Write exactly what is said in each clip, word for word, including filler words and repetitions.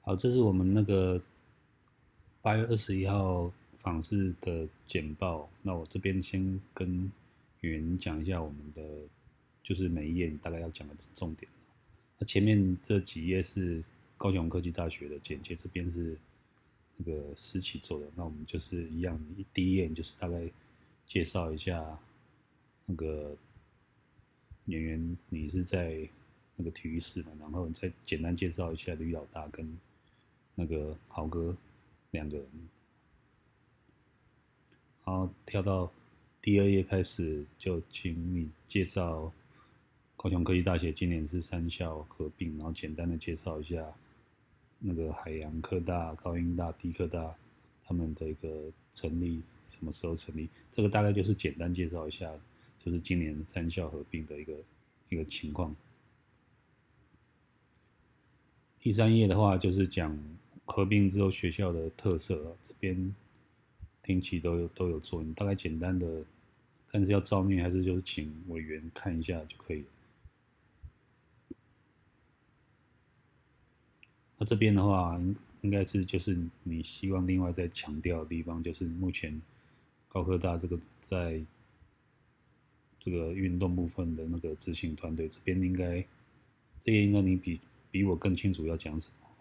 好，这是我们那个八月二十一号访视的简报。那我这边先跟演员讲一下我们的，就是每一页你大概要讲的重点。那前面这几页是高雄科技大学的简介，这边是那个思琪做的。那我们就是一样，第一页就是大概介绍一下那个演员，你是在那个体育室嘛，然后再简单介绍一下吕老大跟那个豪哥两个人，然后跳到第二页开始，就请你介绍高雄科技大学今年是三校合并，然后简单的介绍一下那个海洋科大、高音大、低科大他们的一个成立什么时候成立，这个大概就是简单介绍一下，就是今年三校合并的一个一个情况。第三页的话就是讲合并之后学校的特色，这边听期都有都有做，你大概简单的看是要照念还是就是请委员看一下就可以了。那这边的话，应应该是就是你希望另外再强调的地方，就是目前高科大这个在这个运动部分的那个执行团队这边应该，这个应该你比比我更清楚要讲什么。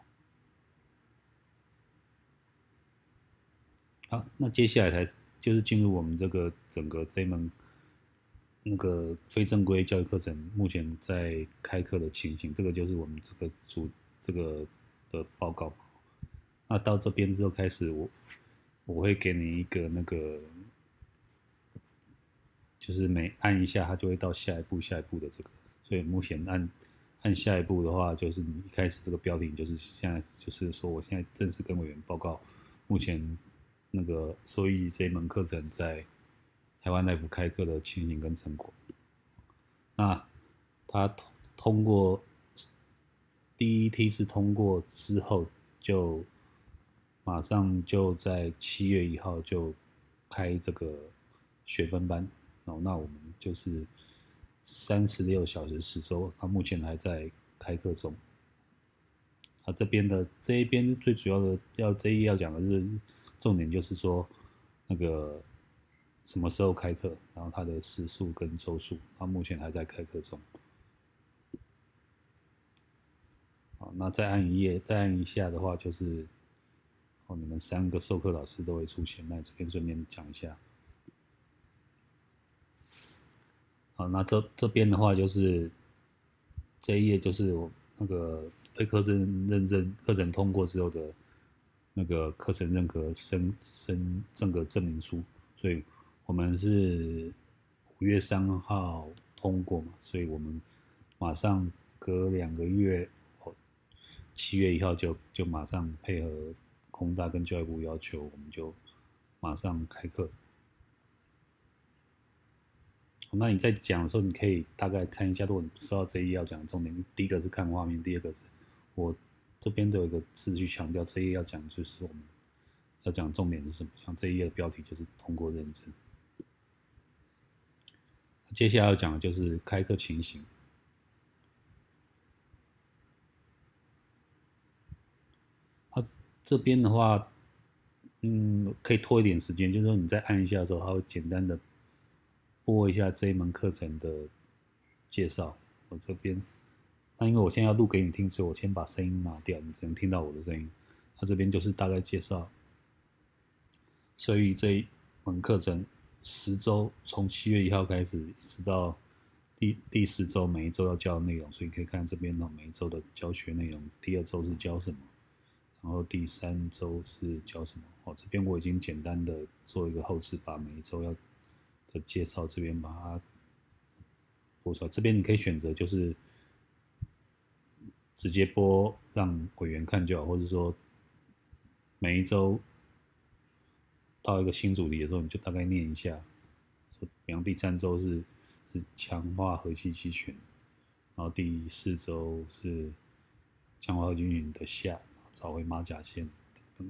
好，那接下来才就是进入我们这个整个这一门那个非正规教育课程目前在开课的情形，这个就是我们这个主这个的报告。那到这边之后开始我，我会给你一个那个，就是每按一下它就会到下一步下一步的这个，所以目前按按下一步的话，就是你一开始这个标题就是现在就是说我现在正式跟委员报告，目前那个收益这一门课程在台湾大夫开课的情形跟成果。那他通通过第一梯次通过之后，就马上就在七月一号就开这个学分班。哦，那我们就是三十六小时十周，他目前还在开课中。啊，这边的这一边最主要的要这一页要讲的是重点，就是说那个什么时候开课，然后它的时数跟周数，它目前还在开课中。好，那再按一页，再按一下的话，就是哦，你们三个授课老师都会出现。那这边顺便讲一下。好，那这这边的话就是这一页就是我那个非课程认证课程通过之后的那个课程认可申申证个证明书，所以我们是五月三号通过嘛，所以我们马上隔两个月，哦，七月一号就就马上配合空大跟教育部要求，我们就马上开课。那你在讲的时候，你可以大概看一下，如果你不知道这一页要讲的重点，第一个是看画面，第二个是我这边都有一个字去强调这一页要讲，就是我们要讲的重点是什么。像这一页的标题就是通过认证，接下来要讲的就是开课情形。它这边的话，嗯，可以拖一点时间，就是说你再按一下的时候，它会简单的播一下这一门课程的介绍。我这边，那因为我现在要录给你听，所以我先把声音拿掉，你只能听到我的声音。它这边就是大概介绍，所以这一门课程十周，从七月一号开始，一直到第第十周，每一周要教的内容，所以可以看这边的每一周的教学内容。第二周是教什么，然后第三周是教什么。哦，这边我已经简单的做一个后置，把每一周要的介绍这边把它播出来。这边你可以选择就是直接播让委员看就好，或者说每一周到一个新主题的时候，你就大概念一下。比方第三周是是强化核心肌群，然后第四周是强化核心肌群的下，找回马甲线等等。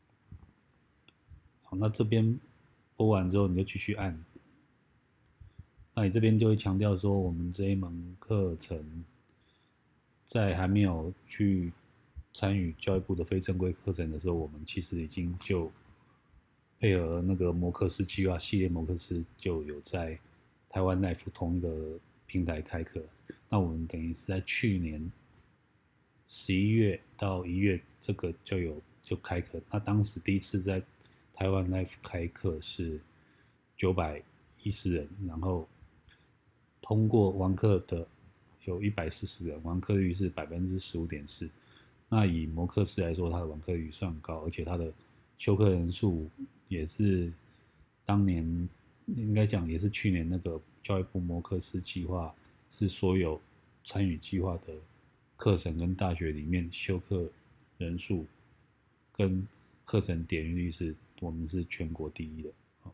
好，那这边播完之后，你就继续按。那你这边就会强调说，我们这一门课程在还没有去参与教育部的非正规课程的时候，我们其实已经就配合那个摩克斯计划系列，摩克斯就有在台湾 Life 同一个平台开课。那我们等于是在去年十一月到一月，这个就有就开课。那当时第一次在台湾 Life 开课是九百一十人，然后通过完课的有一百四十人，完课率是百分之十五点四。那以摩克斯来说，它的完课率算高，而且它的修课人数也是当年应该讲也是去年那个教育部摩克斯计划是所有参与计划的课程跟大学里面修课人数跟课程点阅率是我们是全国第一的。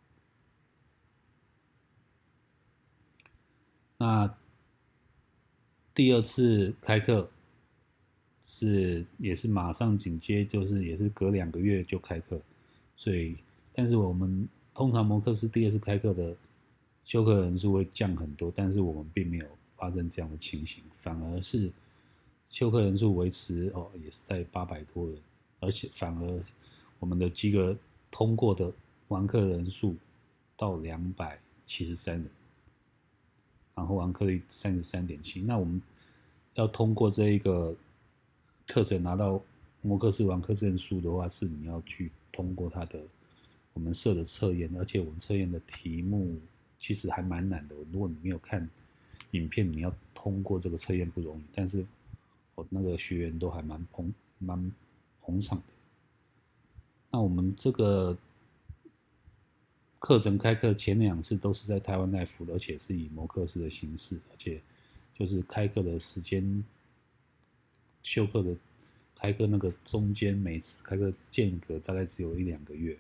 那第二次开课是也是马上紧接，就是也是隔两个月就开课，所以但是我们通常摩克斯第二次开课的修课人数会降很多，但是我们并没有发生这样的情形，反而是修课人数维持哦也是在八百多人，而且反而我们的及格通过的完课人数到两百七十三人，然后完课率三十三点七。那我们要通过这一个课程拿到摩克斯完课证书的话，是你要去通过它的我们设的测验，而且我们测验的题目其实还蛮难的。如果你没有看影片，你要通过这个测验不容易，但是我那个学员都还蛮捧蛮捧场的。那我们这个课程开课前两次都是在台湾Life的，而且是以摩克斯的形式，而且就是开课的时间、休课的开课那个中间每次开课间隔大概只有一两个月。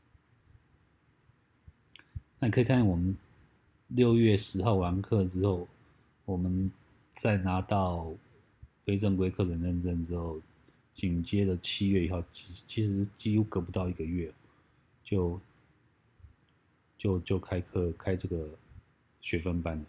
那你可以看我们六月十号完课之后，我们再拿到非正规课程认证之后，紧接着七月一号，其实几乎隔不到一个月，就就就开课开这个学分班了。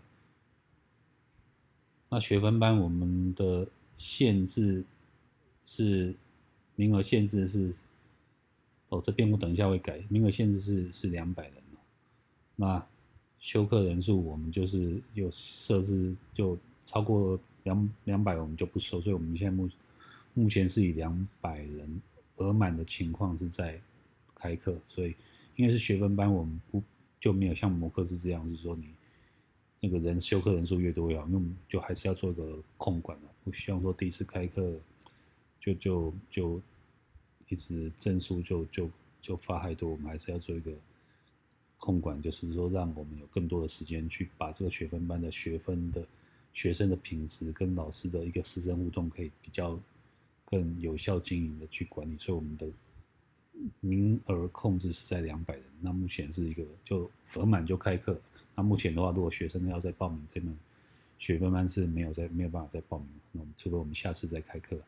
那学分班我们的限制是名额限制是哦，这边我等一下会改，名额限制是是两百人。那修课人数我们就是有设置，就超过两两百我们就不收，所以我们现在目目前是以两百人额满的情况是在开课，所以因为是学分班，我们不就没有像摩克斯这样，是说你那个人修课人数越多越好，因为我们就还是要做一个控管嘛，不希望说第一次开课就就就一直证书就就就发太多，我们还是要做一个控管，就是说让我们有更多的时间去把这个学分班的学分的学生的品质跟老师的一个师生互动可以比较更有效经营的去管理，所以我们的名额控制是在两百人。那目前是一个就额满就开课。那目前的话，如果学生要再报名这门学分班是没有在没有办法再报名，那我们除非我们下次再开课。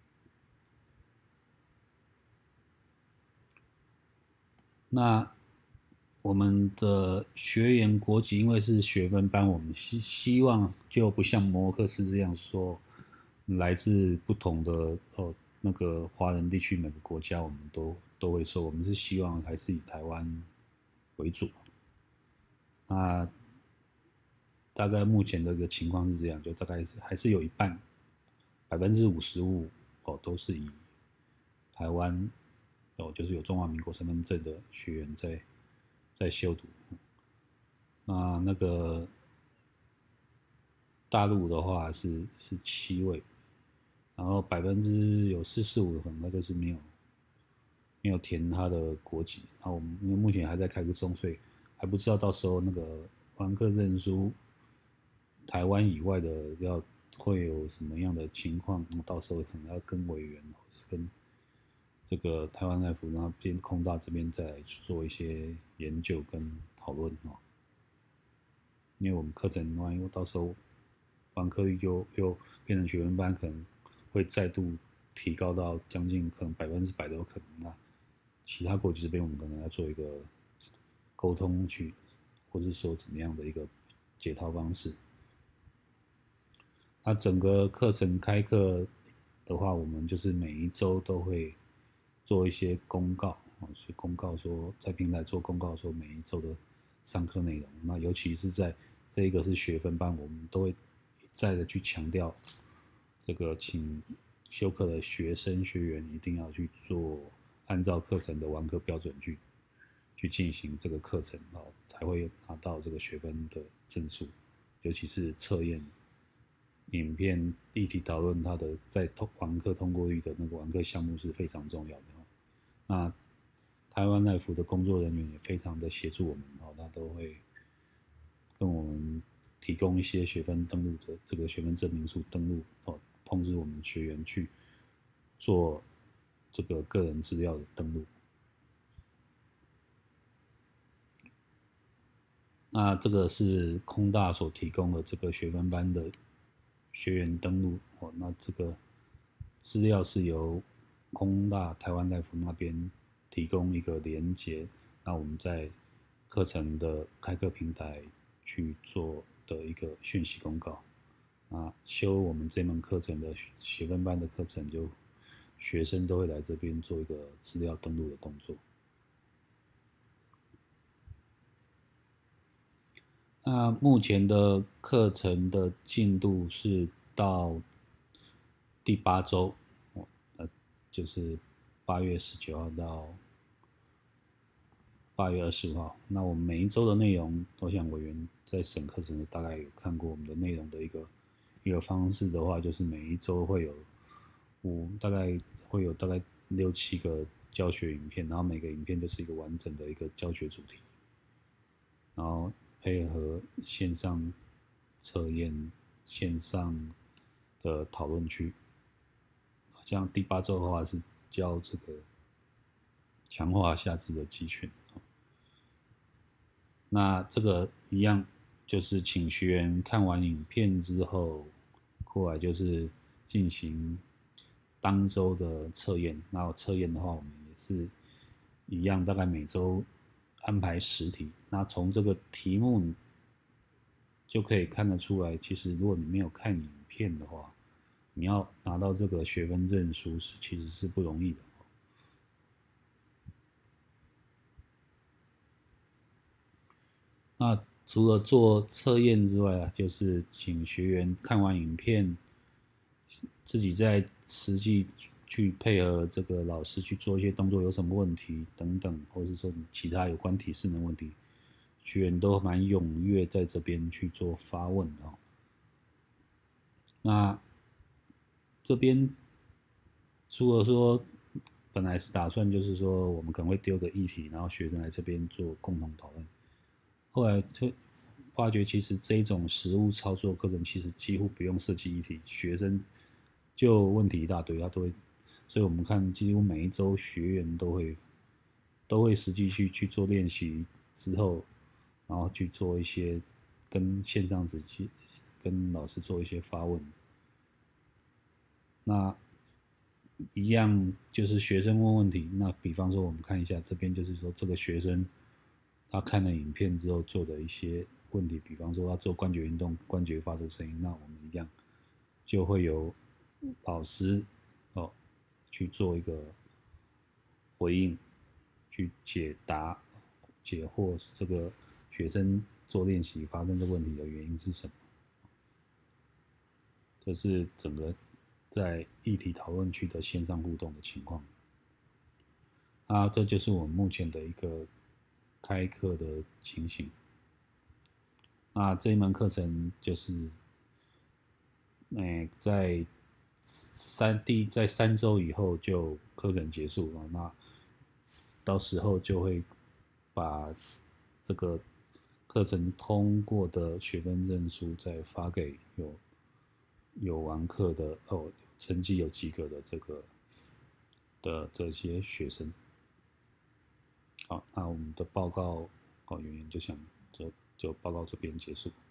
那我们的学员国籍因为是学分班，我们希希望就不像摩克斯这样说，来自不同的哦那个华人地区每个国家我们都都会收，我们是希望还是以台湾为主。那大概目前的一个情况是这样，就大概是还是有一半，百分之五十五哦都是以台湾哦就是有中华民国身份证的学员在在修读。那那个大陆的话是是七位，然后百分之有四四五可能就是没有没有填他的国籍。然后我们因为目前还在开课中，所以还不知道到时候那个完课证书台湾以外的要会有什么样的情况，到时候可能要跟委员或是跟这个台湾大夫，然后边空大这边再来做一些研究跟讨论哦。因为我们课程万一到时候完课率又又变成学分班，可能会再度提高到将近可能百分之百都有可能。那其他国际这边我们可能要做一个沟通去，或是说怎么样的一个解套方式。那整个课程开课的话，我们就是每一周都会做一些公告啊，去公告说在平台做公告说每一周的上课内容。那尤其是在这一个是学分班，我们都会一再的去强调这个，请修课的学生学员一定要去做按照课程的完课标准去去进行这个课程哦，才会拿到这个学分的证书。尤其是测验、影片、议题讨论，它的在通完课通过率的那个完课项目是非常重要的。那台湾奈福的工作人员也非常的协助我们哦，他都会跟我们提供一些学分登录的这个学分证明书登录哦，通知我们学员去做这个个人资料的登录。那这个是空大所提供的这个学分班的学员登录哦，那这个资料是由空大台湾大夫那边提供一个连结，那我们在课程的开课平台去做的一个讯息公告。啊，修我们这门课程的学分班的课程，就学生都会来这边做一个资料登录的动作。那目前的课程的进度是到第八周，呃，就是八月十九号到八月二十五号。那我们每一周的内容，我想委员在审课程大概有看过我们的内容的一个一个方式的话，就是每一周会有五大概会有大概六七个教学影片，然后每个影片就是一个完整的一个教学主题，然后配合线上测验、线上的讨论区。像第八周的话是教这个强化下肢的肌群。那这个一样，就是请学员看完影片之后，过来就是进行当周的测验。然后测验的话，我们也是一样，大概每周安排十题。那从这个题目就可以看得出来，其实如果你没有看影片的话，你要拿到这个学分证书是其实是不容易的。那除了做测验之外啊，就是请学员看完影片，自己再实际去配合这个老师去做一些动作，有什么问题等等，或者说其他有关体适能问题，学员都蛮踊跃在这边去做发问的哦。那这边除了说本来是打算就是说我们可能会丢个议题，然后学生来这边做共同讨论。后来就发觉，其实这一种实物操作课程，其实几乎不用设计议题，学生就问题一大堆，他都会。所以我们看，几乎每一周学员都会都会实际去去做练习之后，然后去做一些跟线上直接跟老师做一些发问。那一样就是学生问问题，那比方说我们看一下这边，就是说这个学生他看了影片之后做的一些问题，比方说他做关节运动，关节发出声音，那我们一样就会有老师哦去做一个回应，去解答、解惑这个学生做练习发生这问题的原因是什么。这是整个在议题讨论区的线上互动的情况。啊，这就是我们目前的一个开课的情形。那这一门课程就是，诶、在三第在三周以后就课程结束了。那到时候就会把这个课程通过的学分证书再发给有有完课的哦，成绩有及格的这个的这些学生。好，那我们的报告哦，原因就想就就报告这边结束。